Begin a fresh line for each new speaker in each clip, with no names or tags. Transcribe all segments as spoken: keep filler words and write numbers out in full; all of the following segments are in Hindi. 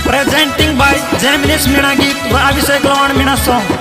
Presenting by Jaminis Meena Geet व अभिषेक लवाण मीना सॉन्ग।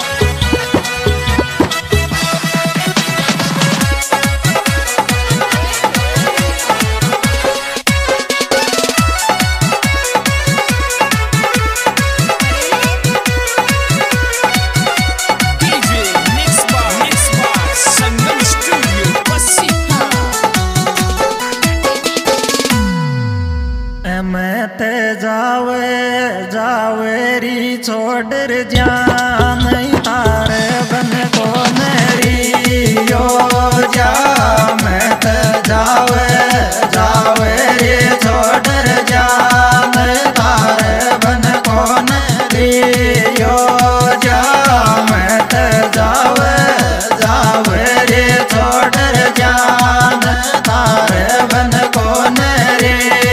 मैं ते जावे जावे री छोड़ जान तारे बन को मेरी यो जा। मैं ते जावे जावे री छोड़ जान तारे बन को मेरी यो जा। मैं ते जावे जावे री छोड़ जान तारे बन को मेरी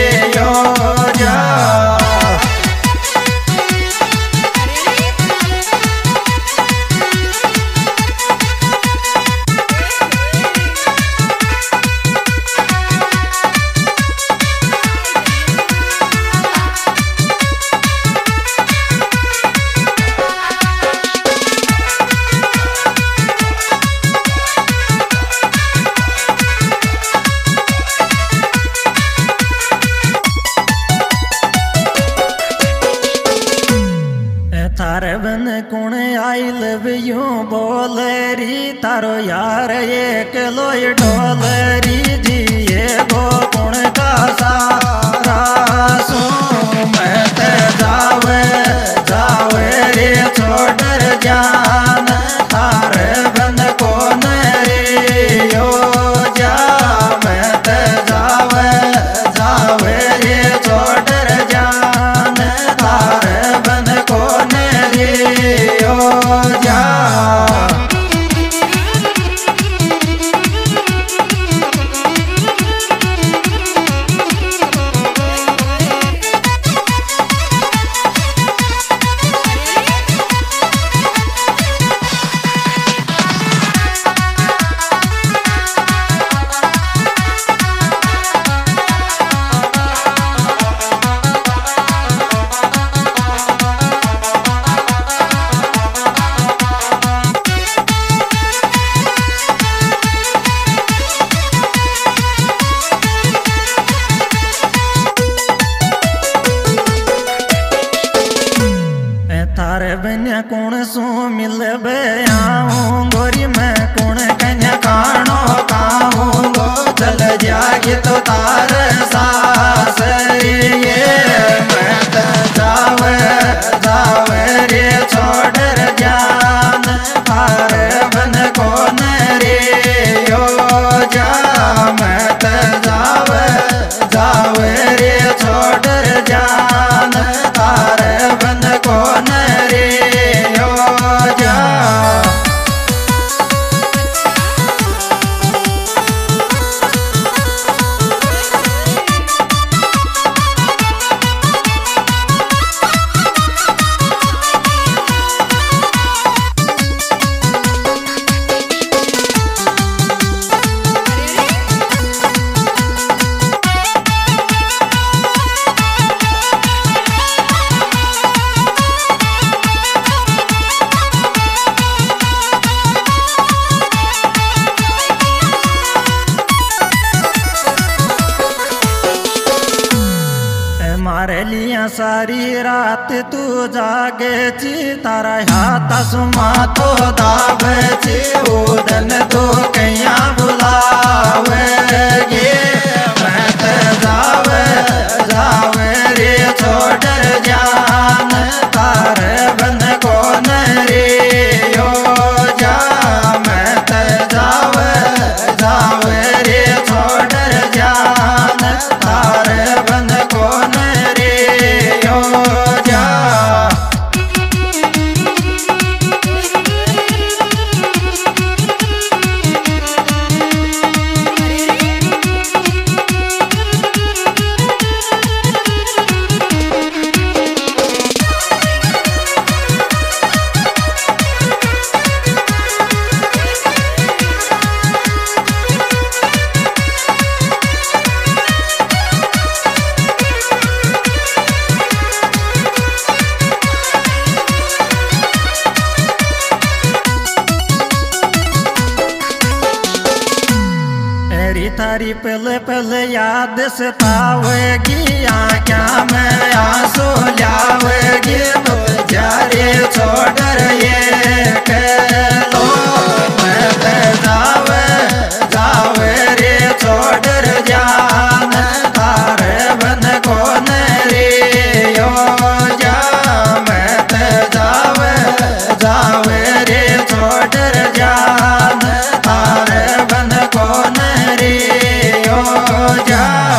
थारे बन कुण आई लव यू बोल री तारो यार एक लोई ढोल री जी ये गो कुण का सारा सू। मैं ते जावे जावे रे छोड़ जान तारे बन को रे यो जा। मैं ते जावे जावे रे छोड़ जान तारे बन को यो जा। थारे बन्या कौन सो मिल बे आऊं गोरी मैं कौन कन्या कानो काऊंगो चल जागी तो तार सास ये। मैं ते जावे जावे रे छोड़ जान तारे बन को रे यो जा। मैं ते जावे जावे रे छोड़ जान तारे बन को रे यो जा। मारे लिया सारी रात तू जागे ची तारा हाथ सुमा तो दावे ची उदन तो कैया बुलावे गे। मैं ते जावे जावे रे छोड़ जान तारे बन को रे यो जा। मैं ते जावे जावे रे छोड़ जान तारे बन को यो जा। तेरी पहले पहले याद सतावेगी, आँखा में आंसू लावेगी, तो जारे छोड़ ये कहलो मैं ते जावे जावे रे छोड़ जान तारे बन कौन रे यो जा, मैं ते जावे जावे रे छोड़ जान तारे बन कौन रे यो जा।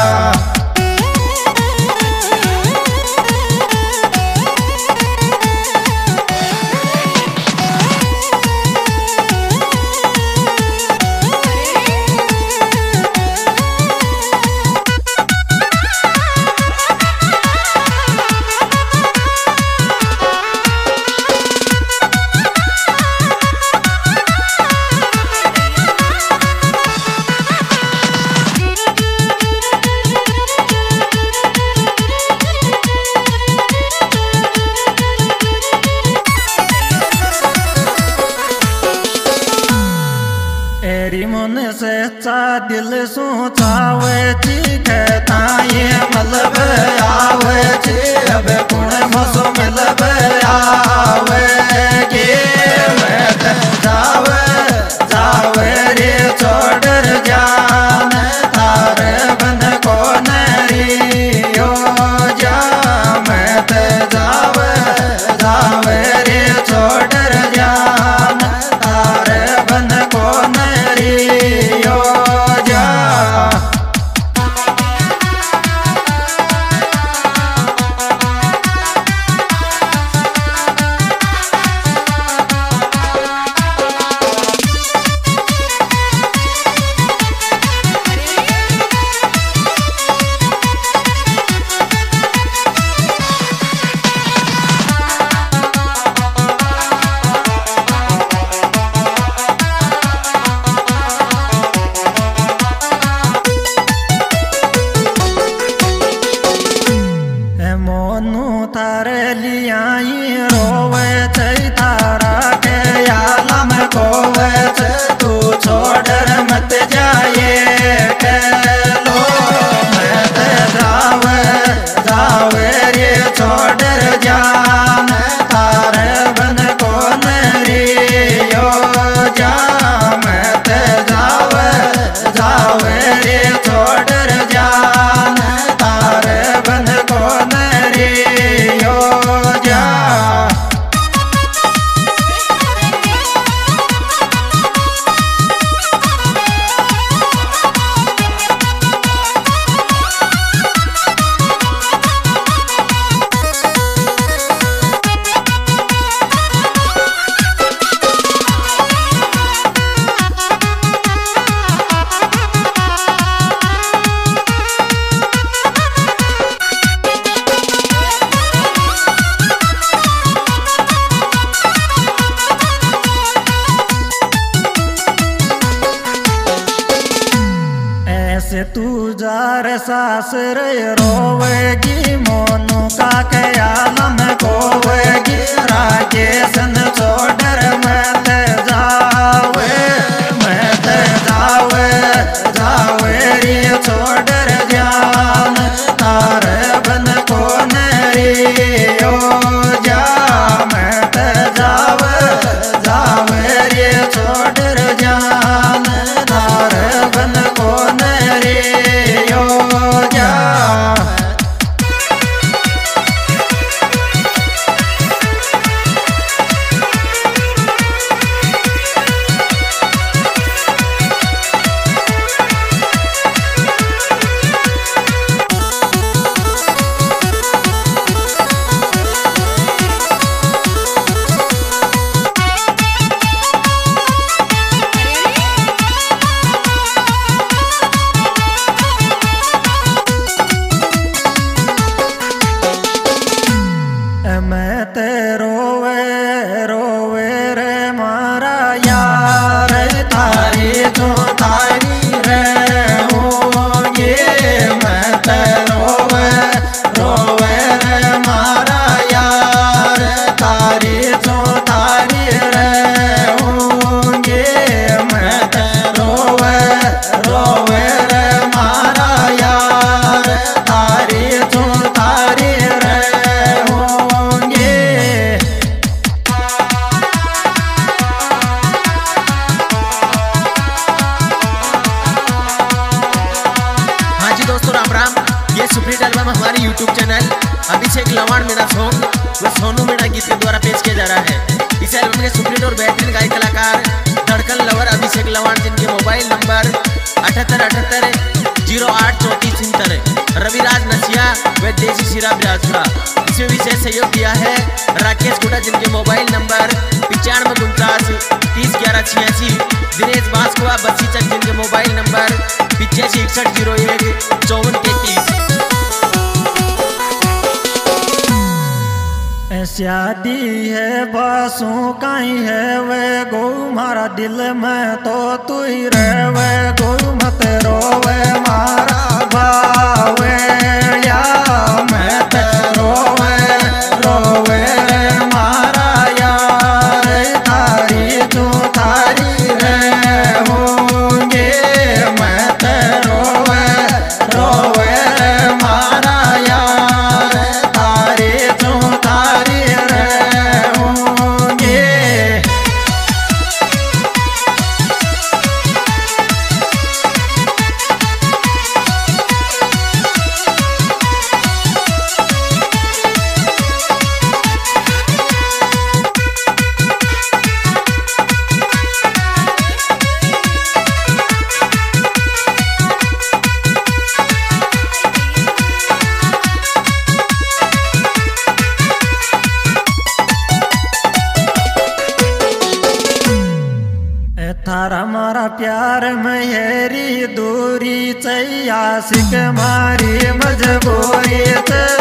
एरी मन से चा दिल सोचावे छी कहता ये मतलब आवे छी, अब कुण मसो मिलब आवे के मैं ते जावे जावे रे छोड़ जान तारे बन कौन रे यो जा, मैं ते जावे जावे रे छोड़ जान तारे बन कौन रे यो जा। मोनू तारे लियाई रोवे छै तारा के आलम कोवे छै, तू छोड़ मत जाए कहलो मैं ते जावे जावे रे छोड़ जान तारे बन कौन रे यो जा, मैं ते जावे जावे रे छोड़ जान तारे बन कौन रे यो जा। ऐसे तू जार सासर रोवेगी, मोनू का ख्यालम कोवेगी, राजेश न छोड़ मैं ते जावे मैं ते जावे जावे रे छोड़ जान तारे बन कौन रे यो जा, मैं ते जावे जावे रे छोड़ जान तारे बन कौन रे यो जा।
अभिषेक लवाण मेरा सॉन्ग व सोनू मेरा गीत के द्वारा पेश किया जा रहा है। इस एल्बम के सुपरहिट और बेहतरीन गायक कलाकार धड़कन लवर अभिषेक लवाण, जिनके मोबाइल नंबर अठहत्तर अठहत्तर जीरो आठ चौंतीस छिहत्तर, रविराज नसिया व देसी शिरा बिराजपुरा। इसमें विशेष सहयोग दिया है राकेश कुटा, जिनके मोबाइल नंबर पिचानवे उनचास तीस ग्यारह छियासी, दिनेश बांसकुआ बस्सी चक, जिनके मोबाइल नंबर पिचासी इकसठ जीरो एक चौवन तैतीस।
शादी है बासों काई है वे गो मारा दिल में तो तू ही रह वे गो मत रोवे मारा भावे या मैं ते रोवे रोवे मारा यार तारी जो तारी रे होंगे मैं ते रोवे रोवे मारा यार तारी जो तारी थारा मारा प्यार मेरी दूरी चाहिए सिक मारी मजबूरी।